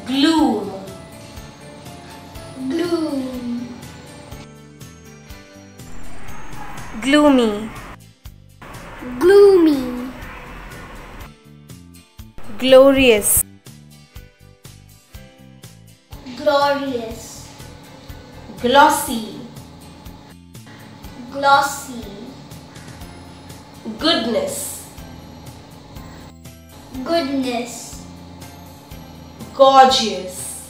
gloom, gloom, gloomy, gloomy, glorious, glorious, glossy, glossy, goodness, goodness, gorgeous,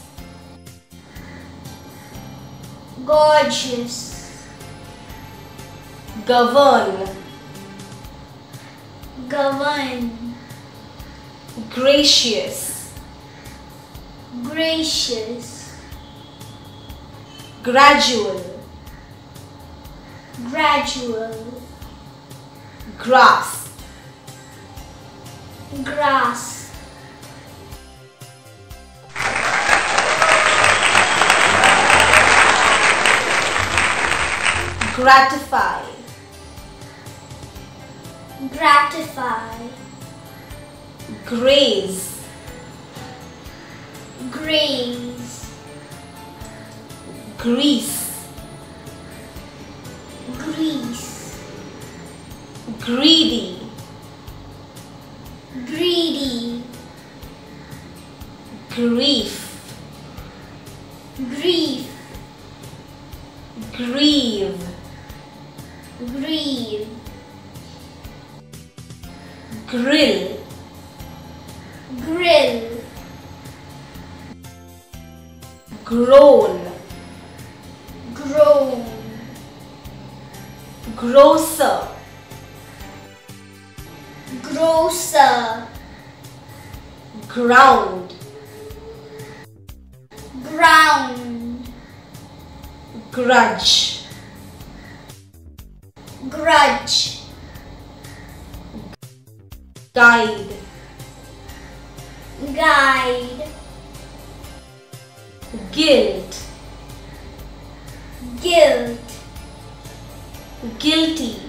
gorgeous, govern, govern, gracious, gracious, gradual, gradual, grasp, grasp, gratify, gratify, graze, graze, grease, grease, greedy, greedy, grief, grief, grieve, grieve, grill, grill, groan, groan, grocer, grocer, ground, ground, grudge, grudge, guide, guide, guilt, guilt, guilty,